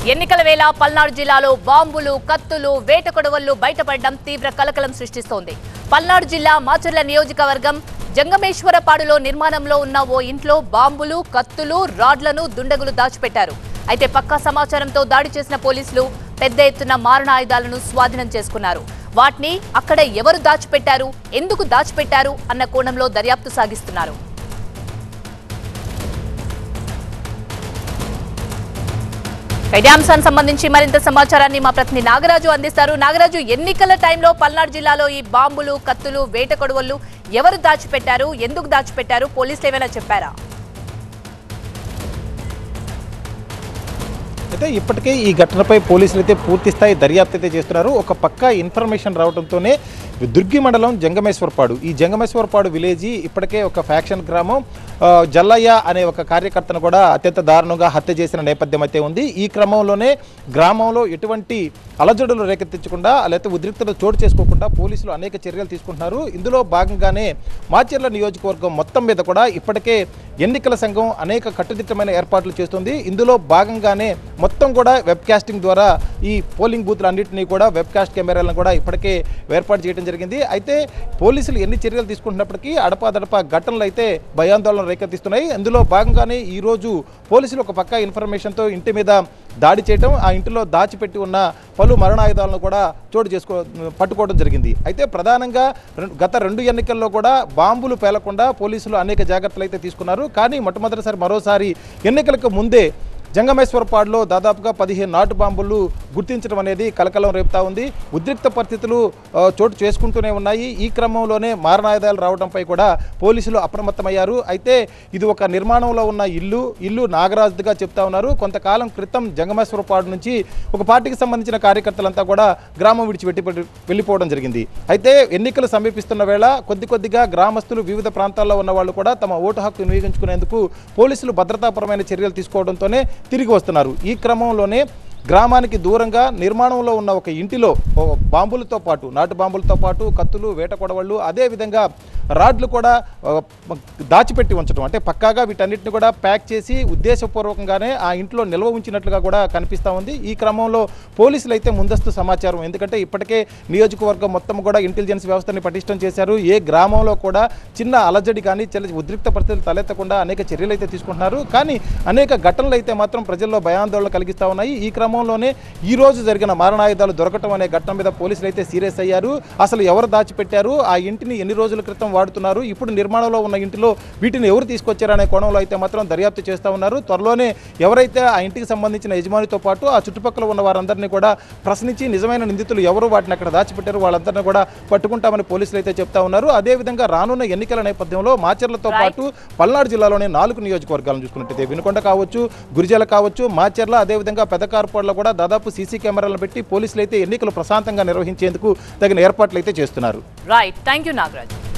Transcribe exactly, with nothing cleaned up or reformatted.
ఎన్నికల వేళ పల్నాడు జిల్లాలో బాంబులు, కత్తులు, వేట కొడవళ్లు బయటపడడం తీవ్ర కలకలం సృష్టిస్తోంది. పల్నాడు జిల్లా మాచర్ల నియోజకవర్గం జంగమేశ్వరపాడులో నిర్మాణంలో ఉన్న ఓ ఇంట్లో బాంబులు, కత్తులు, రాడ్లను దుండగులు దాచిపెట్టారు. అయితే పక్కా సమాచారంతో దాడి చేసిన పోలీసులు పెద్ద ఎత్తున మారణాయుధాలను స్వాధీనం చేసుకున్నారు. వాటిని అక్కడ ఎవరు దాచిపెట్టారు, ఎందుకు దాచిపెట్టారు అన్న కోణంలో దర్యాప్తు సాగిస్తున్నారు. ఇదే అంశానికి సంబంధించి మరింత సమాచారాన్ని మా ప్రతినిధి నాగరాజు అందిస్తారు. నాగరాజు, ఎన్నికల టైంలో పల్నాడు జిల్లాలో ఈ బాంబులు, కత్తులు, వేట కొడవళ్లు ఎవరు దాచిపెట్టారు, ఎందుకు దాచిపెట్టారు, పోలీసులు ఏమైనా చెప్పారా? అయితే ఇప్పటికే ఈ ఘటనపై పోలీసులు అయితే పూర్తి స్థాయి దర్యాప్తు అయితే చేస్తున్నారు. ఒక పక్క ఇన్ఫర్మేషన్ రావడంతోనే దుర్గి మండలం జంగమేశ్వరపాడు, ఈ జంగమేశ్వరపాడు విలేజీ ఇప్పటికే ఒక ఫ్యాక్షన్ గ్రామం. జల్లయ్య అనే ఒక కార్యకర్తను కూడా అత్యంత దారుణంగా హత్య చేసిన నేపథ్యం అయితే ఉంది. ఈ క్రమంలోనే గ్రామంలో ఎటువంటి అలజడులు రేకెత్తించకుండా లేకపోతే ఉద్రిక్తలు చోటు చేసుకోకుండా పోలీసులు అనేక చర్యలు తీసుకుంటున్నారు. ఇందులో భాగంగానే మాచర్ల నియోజకవర్గం మొత్తం మీద కూడా ఇప్పటికే ఎన్నికల సంఘం అనేక కట్టుదిట్టమైన ఏర్పాట్లు చేస్తుంది. ఇందులో భాగంగానే మొత్తం కూడా వెబ్ కాస్టింగ్ ద్వారా ఈ పోలింగ్ బూత్లన్నింటినీ కూడా వెబ్ కాస్ట్ కెమెరాలను కూడా ఇప్పటికే ఏర్పాటు చేయడం జరిగింది. అయితే పోలీసులు ఎన్ని చర్యలు తీసుకుంటున్నప్పటికీ అడపాదడపా ఘటనలు అయితే భయాందోళన రేకెత్తిస్తున్నాయి. అందులో భాగంగానే ఈరోజు పోలీసులు ఒక పక్క ఇన్ఫర్మేషన్తో ఇంటి మీద దాడి చేయడం, ఆ ఇంటిలో దాచిపెట్టి ఉన్న పలు మరణాయుధాలను కూడా చోటు చేసుకో పట్టుకోవడం జరిగింది. అయితే ప్రధానంగా గత రెండు ఎన్నికల్లో కూడా బాంబులు పేలకుండా పోలీసులు అనేక జాగ్రత్తలు అయితే తీసుకున్నారు. కానీ మొట్టమొదటిసారి మరోసారి ఎన్నికలకు ముందే జంగమేశ్వరపాడులో దాదాపుగా పదిహేను నాటు బాంబులు గుర్తించడం అనేది కలకలం రేపుతా ఉంది. ఉద్రిక్త పరిస్థితులు చోటు చేసుకుంటూనే ఉన్నాయి. ఈ క్రమంలోనే మారణాయుధాలు రావడంపై కూడా పోలీసులు అప్రమత్తమయ్యారు. అయితే ఇది ఒక నిర్మాణంలో ఉన్న ఇల్లు ఇల్లు నాగరాజుగా చెప్తా ఉన్నారు. కొంతకాలం క్రితం జంగమేశ్వరపాడు నుంచి ఒక పార్టీకి సంబంధించిన కార్యకర్తలంతా కూడా గ్రామం విడిచిపెట్టి వెళ్ళిపోవడం జరిగింది. అయితే ఎన్నికలు సమీపిస్తున్న వేళ కొద్ది కొద్దిగా గ్రామస్తులు వివిధ ప్రాంతాల్లో ఉన్న వాళ్ళు కూడా తమ ఓటు హక్కు వినియోగించుకునేందుకు పోలీసులు భద్రతాపరమైన చర్యలు తీసుకోవడంతోనే తిరిగి వస్తున్నారు. ఈ క్రమంలోనే గ్రామానికి దూరంగా నిర్మాణంలో ఉన్న ఒక ఇంటిలో బాంబులతో పాటు నాటు బాంబులతో పాటు కత్తులు, వేట కొడవళ్ళు, అదేవిధంగా రాడ్లు కూడా దాచిపెట్టి ఉంచడం, అంటే పక్కాగా వీటన్నిటిని కూడా ప్యాక్ చేసి ఉద్దేశపూర్వకంగానే ఆ ఇంట్లో నిల్వ ఉంచినట్లుగా కూడా కనిపిస్తూ ఉంది. ఈ క్రమంలో పోలీసులు అయితే ముందస్తు సమాచారం, ఎందుకంటే ఇప్పటికే నియోజకవర్గం మొత్తం కూడా ఇంటెలిజెన్స్ వ్యవస్థని పటిష్టం చేశారు. ఏ గ్రామంలో కూడా చిన్న అలజడి కానీ చిన్న ఉద్రిక్త పరిస్థితులు తలెత్తకుండా అనేక చర్యలు అయితే తీసుకుంటున్నారు. కానీ అనేక ఘటనలు అయితే మాత్రం ప్రజల్లో భయాందోళన కలిగిస్తూ ఉన్నాయి. ఈ క్రమంలోనే ఈ రోజు జరిగిన మారణాయుధాలు దొరకటం అనే ఘటన మీద పోలీసులు అయితే సీరియస్ అయ్యారు. అసలు ఎవరు దాచిపెట్టారు, ఆ ఇంటిని ఎన్ని రోజుల క్రితం వాడుతున్నారు, ఇప్పుడు నిర్మాణంలో ఉన్న ఇంటిలో వీటిని ఎవరు తీసుకొచ్చారనే కోణంలో అయితే మాత్రం దర్యాప్తు చేస్తూ ఉన్నారు. త్వరలోనే ఎవరైతే ఆ ఇంటికి సంబంధించిన యజమానితో పాటు ఆ చుట్టుపక్కల ఉన్న వారందరినీ కూడా ప్రశ్నించి నిజమైన నిందితులు ఎవరు, వాటిని అక్కడ దాచిపెట్టారు, వాళ్ళందరినీ కూడా పట్టుకుంటామని పోలీసులు అయితే చెప్తా ఉన్నారు. అదేవిధంగా రానున్న ఎన్నికల నేపథ్యంలో మాచర్లతో పాటు పల్నాడు జిల్లాలోని నాలుగు నియోజకవర్గాలను చూసుకున్నట్టయితే వినుకొండ కావచ్చు, గురిజాల కావచ్చు, మాచర్ల, అదేవిధంగా పెదకార్పాడులో కూడా దాదాపు సీసీ కెమెరాలను పెట్టి పోలీసులు అయితే ఎన్నికలు ప్రశాంతంగా నిర్వహించేందుకు తగిన ఏర్పాట్లు అయితే చేస్తున్నారు. Right, thank you Nagaraj.